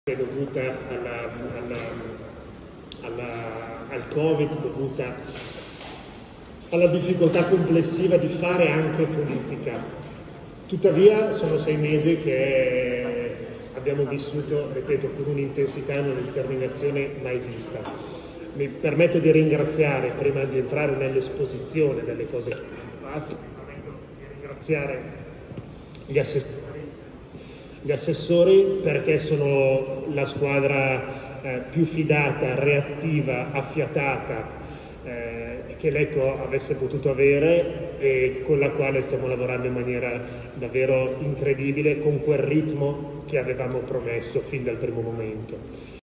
È dovuta al Covid, dovuta alla difficoltà complessiva di fare anche politica. Tuttavia sono 6 mesi che abbiamo vissuto, ripeto, con un'intensità e una determinazione mai vista. Mi permetto di ringraziare, prima di entrare nell'esposizione delle cose che abbiamo fatto, di ringraziare gli assessori perché sono la squadra più fidata, reattiva, affiatata che l'Eco avesse potuto avere e con la quale stiamo lavorando in maniera davvero incredibile, con quel ritmo che avevamo promesso fin dal primo momento.